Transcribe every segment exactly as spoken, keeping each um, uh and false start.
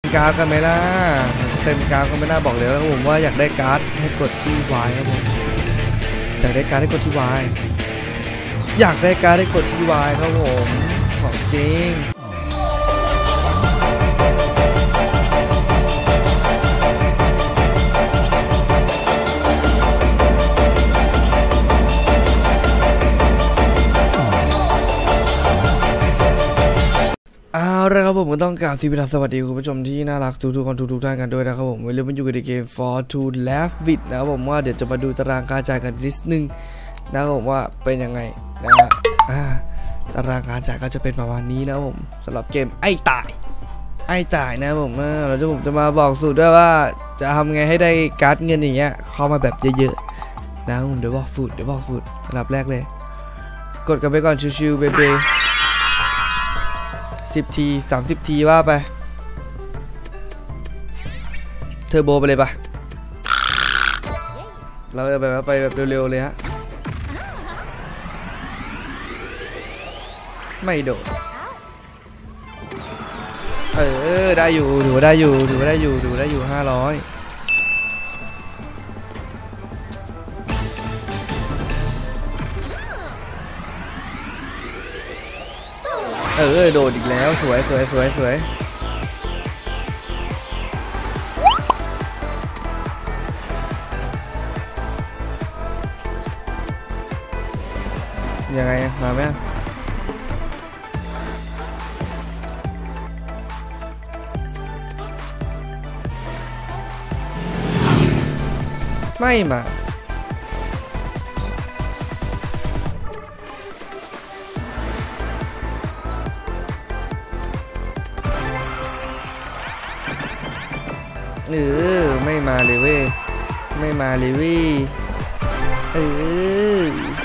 การ์ดกันไหมล่ะเต็มการ์ดกันไม่น่าบอกเลยแล้วผมว่าอยากได้การ์ดให้กดที่ Y ครับผมอยากได้การ์ดให้กดที่ Y อยากได้การ์ดให้กดที่ Y ครับผมของจริงเอาละครับผมก็ต้องกราบสวัสดีคุณผู้ชมที่น่ารักทุกๆคนทุกๆท่านกันด้วยนะครับผมวันนี้มันอยู่กับเกม For to Laugh With นะครับผมว่าเดี๋ยวจะมาดูตารางการจ่ายกันนิดนึงนะครับผมว่าเป็นยังไงนะฮะตารางการจ่ายก็จะเป็นประมาณนี้นะครับผมสำหรับเกมไอ้ตายไอ้ตายนะผมเราจะผมจะมาบอกสูตรด้วยว่าจะทำไงให้ได้การ์ดเงินอย่างเงี้ยเข้ามาแบบเยอะๆนะผมเดี๋ยวบอกสูตรเดี๋ยวบอกสูตรอันดับแรกเลยกดกันไปก่อนชิวๆเบเบสิบทีสามสิบทีว่าไปเทอร์โบไปเลยปะเราจะแบบไปแบบเร็วๆเลยฮะไม่โดดเออได้อยู่ถือว่าได้อยู่ถือว่าได้อยู่ถือว่าได้อยู่ห้าร้อยเออโดดอีกแล้วสวยสวยสวยสวยยังไงมาไหมไม่มาเออไม่มาเลยเว้ยไม่มาเลยเว้ยเออ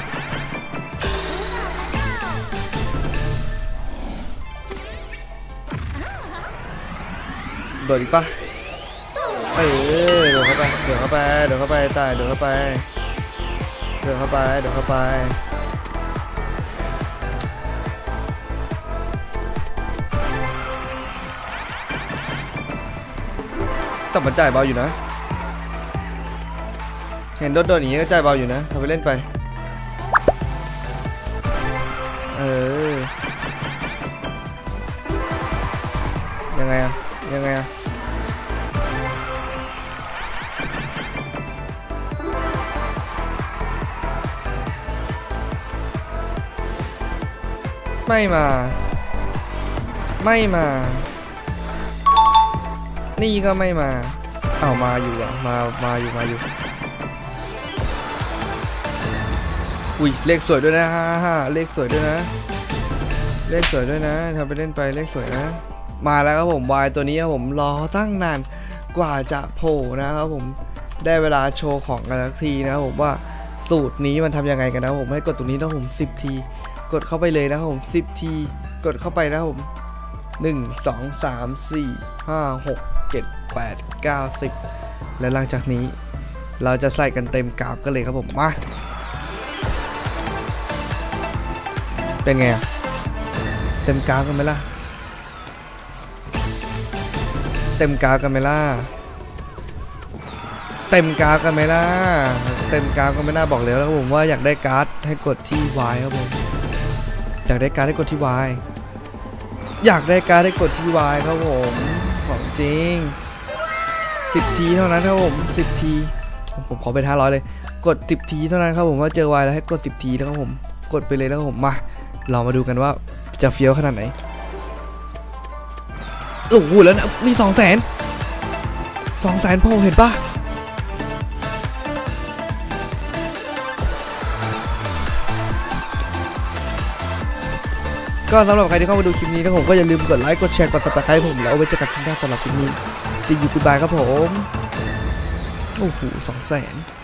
โดดอีกปะเออโดดเข้าไปโดดเข้าไปโดดเข้าไปตายโดดเข้าไปโดดเข้าไปโดดเข้าไปแต่มันจ่ายเบาอยู่นะเห็นโดดๆอย่างนี้ก็จ่ายเบาอยู่นะทำไปเล่นไปเออยังไงอะยังไงอะไม่มาไม่มานี่ก็ไม่มาเอามาอยู่อ่ะมามาอยู่มาอยู่อุ้ยเลขสวยด้วยนะฮ่าฮ่าเลขสวยด้วยนะเลขสวยด้วยนะทำไปเล่นไปเลขสวยนะมาแล้วครับผมวายตัวนี้ครับผมรอตั้งนานกว่าจะโผล่นะครับผมได้เวลาโชว์ของกันสักทีนะครับผมว่าสูตรนี้มันทำยังไงกันนะผมให้กดตรงนี้นะผมสิบทีกดเข้าไปเลยนะครับผมสิบทีกดเข้าไปนะครับผมหนึ่ง สอง สาม สี่ ห้า หก เจ็ด แปด เก้า สิบและหลังจากนี้เราจะใส่กันเต็มกราฟกันเลยครับผมมาเป็นไงอะเต็มกราฟกันไหมล่ะเต็มกราฟกันไหมล่ะเต็มกราฟกันไหมล่ะเต็มกราฟกันไม่น่าบอกเลยแล้วผมว่าอยากได้การ์ดให้กดที่ Y ครับผมอยากได้การ์ดให้กดที่ Y อยากได้การ์ดให้กดที่ Y ครับผมของจริงสิบทีเท่านั้นครับผมสิบทีผมขอเป็นห้าร้อยเลยกดสิบทีเท่านั้นครับผมว่าเจอ Y แล้วให้กดสิบทีนะครับผมกดไปเลยแล้วผมมาเรามาดูกันว่าจะเฟี้ยวขนาดไหนโอ้โหแล้วนะมีสองแสนสองแสนพอเห็นปะก็สำหรับใครที่เข้ามาดูคลิปนี้นะผมก็อย่าลืมกดไลค์กดแชร์กดซับสไครป์ผมแล้วเอาไว้เจอกันคลิปหน้าสำหรับคลิปนี้ติดอยู่กุ๊ดบายครับผมโอ้โหสองแสน